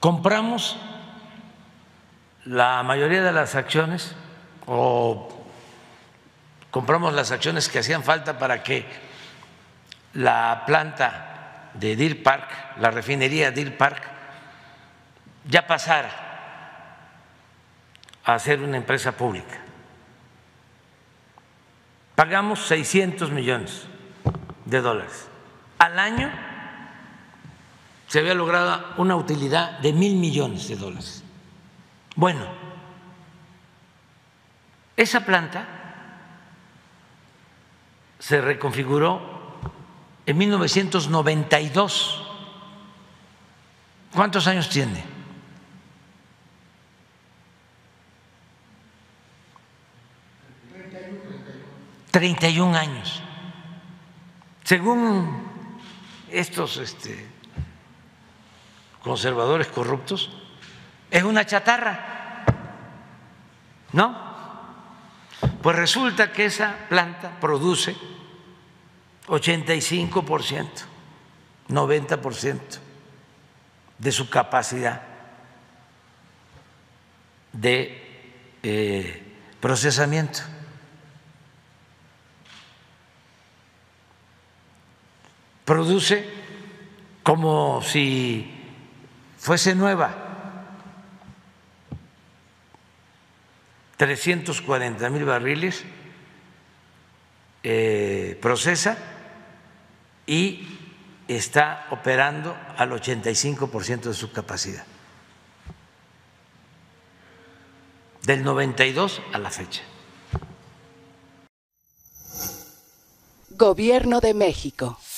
compramos la mayoría de las acciones o compramos las acciones que hacían falta para que la planta de Deer Park, la refinería Deer Park, ya pasara a ser una empresa pública. Pagamos 600 millones de dólares. Al año se había logrado una utilidad de 1,000 millones de dólares. Bueno, esa planta se reconfiguró en 1992. ¿Cuántos años tiene? 31 años. Según estos conservadores corruptos, es una chatarra, ¿no? Pues resulta que esa planta produce 85%, 90% de su capacidad de procesamiento. Produce como si fuese nueva, 340,000 barriles procesa y está operando al 85% de su capacidad, del 92 a la fecha. Gobierno de México.